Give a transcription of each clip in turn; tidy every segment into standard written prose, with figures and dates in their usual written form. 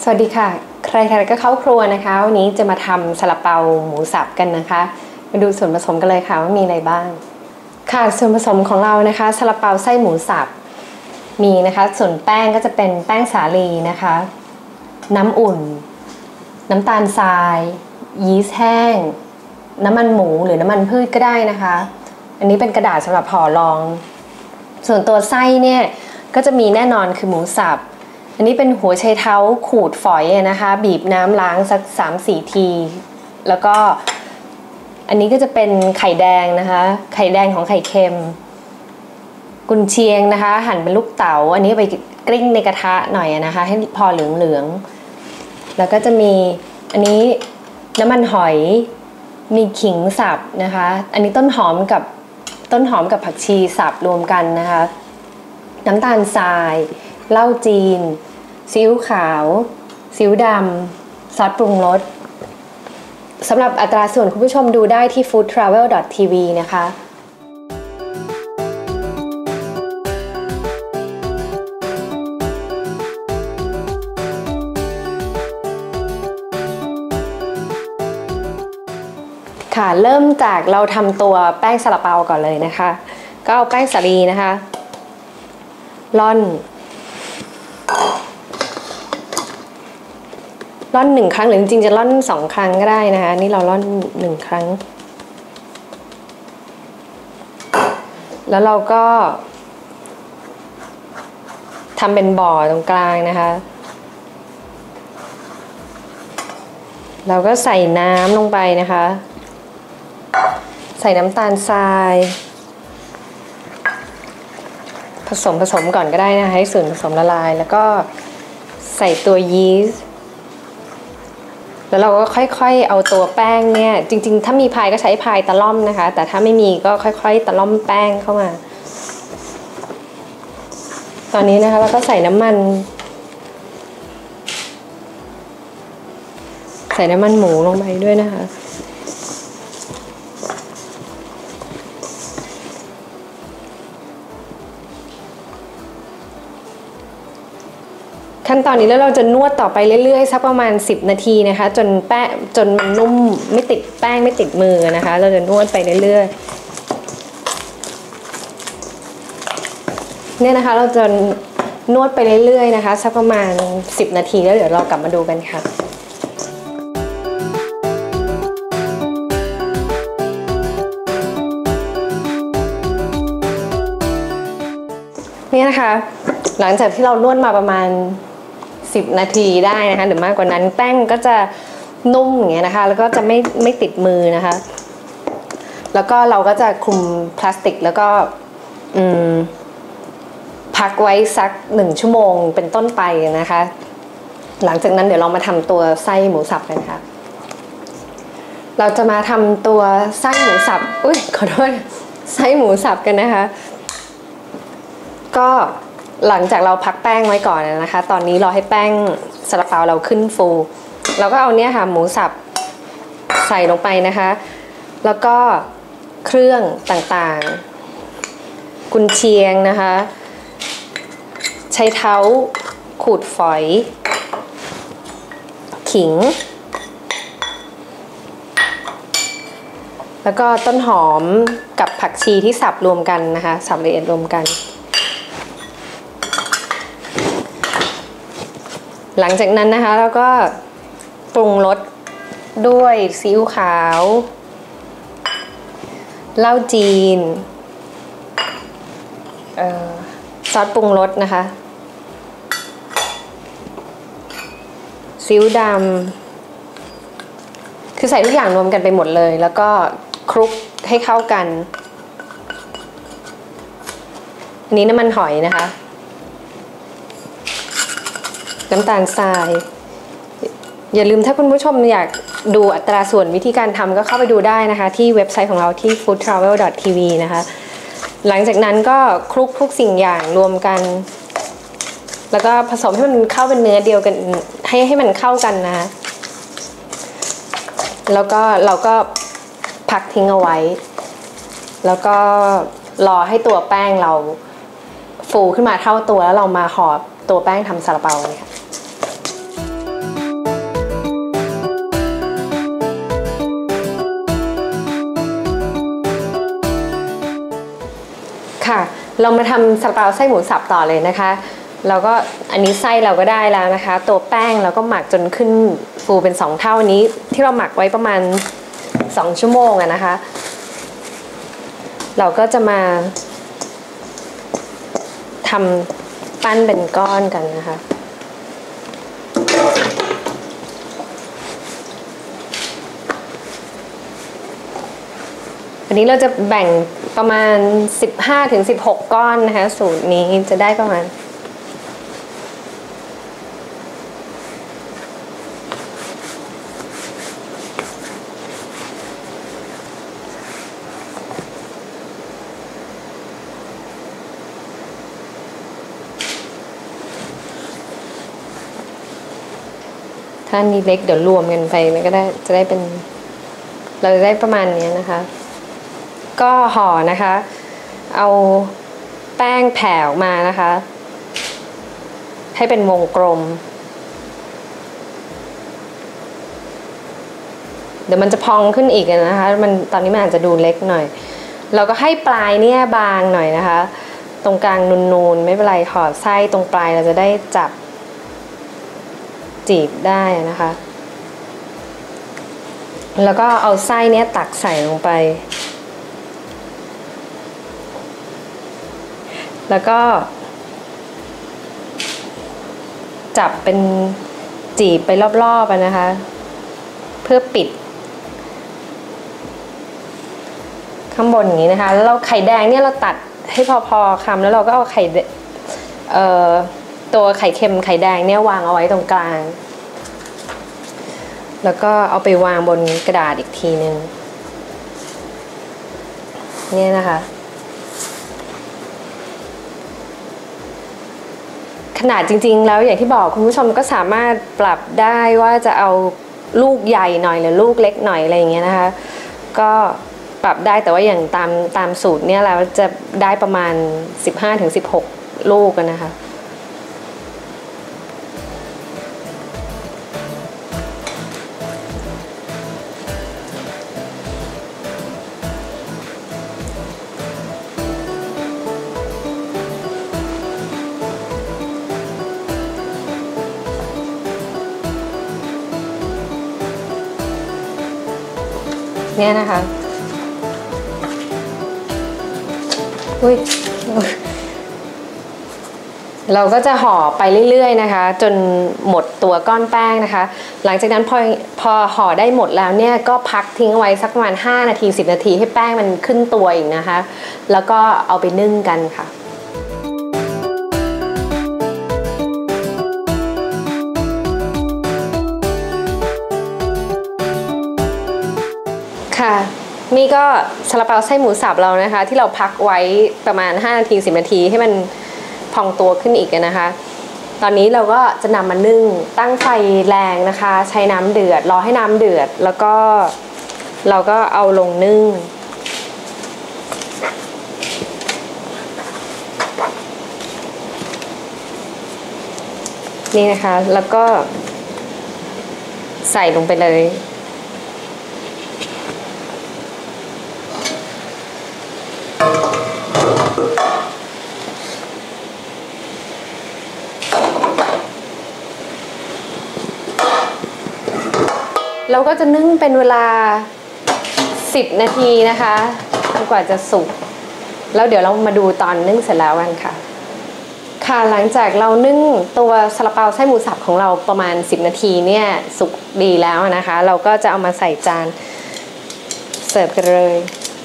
สวัสดีค่ะใครๆก็เข้าครัวนะคะวันนี้จะมาทำซาลาเปาหมูสับกันนะคะมาดูส่วนผสมกันเลยค่ะว่ามีอะไรบ้างค่ะส่วนผสมของเรานะคะซาลาเปาไส้หมูสับมีนะคะส่วนแป้งก็จะเป็นแป้งสาลีนะคะน้ำอุ่นน้ำตาลทรายยีสต์แห้งน้ำมันหมูหรือน้ำมันพืชก็ได้นะคะอันนี้เป็นกระดาษสำหรับห่อรองส่วนตัวไส้เนี่ยก็จะมีแน่นอนคือหมูสับอันนี้เป็นหัวไชเท้าขูดฝอยนะคะบีบน้ำล้างสัก 3-4 ทีแล้วก็อันนี้ก็จะเป็นไข่แดงนะคะไข่แดงของไข่เค็มกุนเชียงนะคะหั่นเป็นลูกเต๋าอันนี้ไปกลิ้งในกระทะหน่อยนะคะให้พอเหลืองๆแล้วก็จะมีอันนี้น้ำมันหอยมีขิงสับนะคะอันนี้ต้นหอมกับผักชีสับรวมกันนะคะน้ำตาลทรายเหล้าจีนซีอิ๊วขาวซีอิ๊วดำซอสปรุงรสสำหรับอัตราส่วนคุณผู้ชมดูได้ที่ foodtravel.tv นะคะค่ะเริ่มจากเราทำตัวแป้งซาลาเปาก่อนเลยนะคะก็เอาแป้งสาลีนะคะร่อน1 ครั้งหรือจริงๆจะร่อน2 ครั้งก็ได้นะคะนี่เราร่อน1 ครั้งแล้วเราก็ทำเป็นบ่อตรงกลางนะคะเราก็ใส่น้ำลงไปนะคะใส่น้ำตาลทรายผสมก่อนก็ได้นะคะให้ส่วนผสมละลายแล้วก็ใส่ตัวยีสต์แล้วเราก็ค่อยๆเอาตัวแป้งเนี่ยจริงๆถ้ามีพายก็ใช้พายตะล่อมนะคะแต่ถ้าไม่มีก็ค่อยๆตะล่อมแป้งเข้ามาตอนนี้นะคะเราก็ใส่น้ำมันหมูลงไปด้วยนะคะขั้นตอนนี้แล้วเราจะนวดต่อไปเรื่อยๆสักประมาณ10 นาทีนะคะจนมันนุ่มไม่ติดแป้งไม่ติดมือนะคะเราจะนวดไปเรื่อยๆเนี่ยนะคะเราจะนวดไปเรื่อยๆนะคะสักประมาณ10 นาทีแล้วเดี๋ยวเรากลับมาดูกันค่ะนี่นะคะหลังจากที่เรานวดมาประมาณ10 นาทีได้นะคะหรือมากกว่านั้นแป้งก็จะนุ่มอย่างเงี้ยนะคะแล้วก็จะไม่ติดมือนะคะแล้วก็เราก็จะคลุมพลาสติกแล้วก็พักไว้สัก1 ชั่วโมงเป็นต้นไปนะคะหลังจากนั้นเดี๋ยวเรามาทำตัวไส้หมูสับกันค่ะเราจะมาทำตัวไส้หมูสับขอโทษไส้หมูสับกันนะคะก็หลังจากเราพักแป้งไว้ก่อนนะคะตอนนี้รอให้แป้งซาลาเปาเราขึ้นฟูเราก็เอาเนี่ยค่ะหมูสับใส่ลงไปนะคะแล้วก็เครื่องต่างๆกุนเชียงนะคะไชเท้าขูดฝอยขิงแล้วก็ต้นหอมกับผักชีที่สับรวมกันนะคะสับละเอียดรวมกันหลังจากนั้นนะคะเราก็ปรุงรสด้วยซีอิ๊วขาวเหล้าจีนซอสปรุงรสนะคะซีอิ๊วดำคือใส่ทุกอย่างรวมกันไปหมดเลยแล้วก็คลุกให้เข้ากันอันนี้น้ำมันหอยนะคะน้ำตาลทรายอย่าลืมถ้าคุณผู้ชมอยากดูอัตราส่วนวิธีการทำก็เข้าไปดูได้นะคะที่เว็บไซต์ของเราที่ foodtravel.tv นะคะหลังจากนั้นก็คลุกทุกสิ่งอย่างรวมกันแล้วก็ผสมให้มันเข้าเป็นเนื้อเดียวกันให้มันเข้ากันนะคะแล้วก็เราก็พักทิ้งเอาไว้แล้วก็รอให้ตัวแป้งเราฟูขึ้นมาเท่าตัวแล้วเรามาห่อตัวแป้งทำซาลาเปาเลยค่ะเรามาทำซาลาเปาไส้หมูสับต่อเลยนะคะเราก็อันนี้ไส้เราก็ได้แล้วนะคะตัวแป้งเราก็หมักจนขึ้นฟูเป็น2 เท่านี้ที่เราหมักไว้ประมาณ2 ชั่วโมงนะคะเราก็จะมาทำปั้นเป็นก้อนกันนะคะอันนี้เราจะแบ่งประมาณ15-16 ก้อนนะคะสูตรนี้จะได้ประมาณถ้านี้เล็กเดี๋ยวรวมกันไปมันก็ได้จะได้เป็นเราจะได้ประมาณนี้นะคะก็ห่อนะคะเอาแป้งแผ่ออกมานะคะให้เป็นวงกลมเดี๋ยวมันจะพองขึ้นอีกนะคะมันตอนนี้มันอาจจะดูเล็กหน่อยเราก็ให้ปลายเนี่ยบางหน่อยนะคะตรงกลางนูนๆไม่เป็นไรห่อไส้ตรงปลายเราจะได้จับจีบได้นะคะแล้วก็เอาไส้เนี้ยตักใส่ลงไปแล้วก็จับเป็นจีบไปรอบๆนะคะเพื่อปิดข้างบนอย่างนี้นะคะแล้วเราไข่แดงเนี่ยเราตัดให้พอๆคำแล้วเราก็เอาตัวไข่เค็มไข่แดงเนี่ยวางเอาไว้ตรงกลางแล้วก็เอาไปวางบนกระดาษอีกทีนึงเนี่ยนะคะขนาดจริงๆแล้วอย่างที่บอกคุณผู้ชมก็สามารถปรับได้ว่าจะเอาลูกใหญ่หน่อยหรือลูกเล็กหน่อยอะไรอย่างเงี้ยนะคะก็ปรับได้แต่ว่าอย่างตามสูตรเนี่ยเราจะได้ประมาณ15-16 ลูกกันนะคะเนี่ยนะคะเราก็จะห่อไปเรื่อยๆนะคะจนหมดตัวก้อนแป้งนะคะหลังจากนั้นพอห่อได้หมดแล้วเนี่ยก็พักทิ้งไว้สักประมาณ5-10 นาทีให้แป้งมันขึ้นตัวอีกนะคะแล้วก็เอาไปนึ่งกันค่ะค่ะนี่ก็ซาลาเปาไส้หมูสับเรานะคะที่เราพักไว้ประมาณ5-10 นาทีให้มันพองตัวขึ้นอีกนะคะตอนนี้เราก็จะนำมานึ่งตั้งไฟแรงนะคะใช้น้ำเดือดรอให้น้ำเดือดแล้วก็เราก็เอาลงนึ่งนี่นะคะแล้วก็ใส่ลงไปเลยเราก็จะนึ่งเป็นเวลา10 นาทีนะคะจนกว่าจะสุกแล้วเดี๋ยวเรามาดูตอนนึ่งเสร็จแล้วกันค่ะค่ะหลังจากเรานึ่งตัวซาลาเปาไส้หมูสับของเราประมาณ10 นาทีเนี่ยสุกดีแล้วนะคะเราก็จะเอามาใส่จานเสิร์ฟกันเลย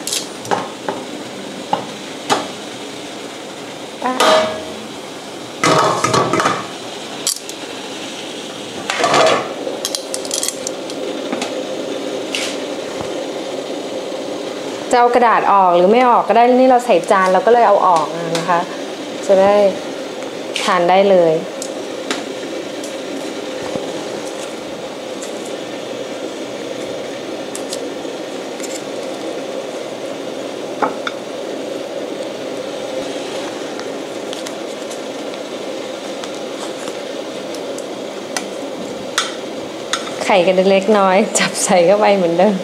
จะเอากระดาษออกหรือไม่ออกก็ได้นี่เราใส่จานเราก็เลยเอาออกนะคะจะได้ทานได้เลยไข่กันเล็กน้อยจับใส่เข้าไปเหมือนเดิม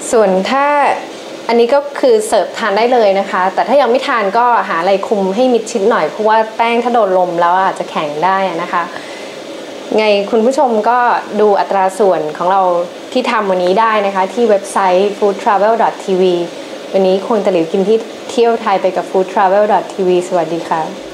ส่วนถ้าอันนี้ก็คือเสิร์ฟทานได้เลยนะคะแต่ถ้ายังไม่ทานก็หาอะไรคุมให้มิดชิดหน่อยเพราะว่าแป้งถ้าโดนลมแล้วอาจจะแข็งได้นะคะไงคุณผู้ชมก็ดูอัตราส่วนของเราที่ทำวันนี้ได้นะคะที่เว็บไซต์ foodtravel.tv วันนี้คนตะหลิวกินที่เที่ยวไทยไปกับ foodtravel.tv สวัสดีค่ะ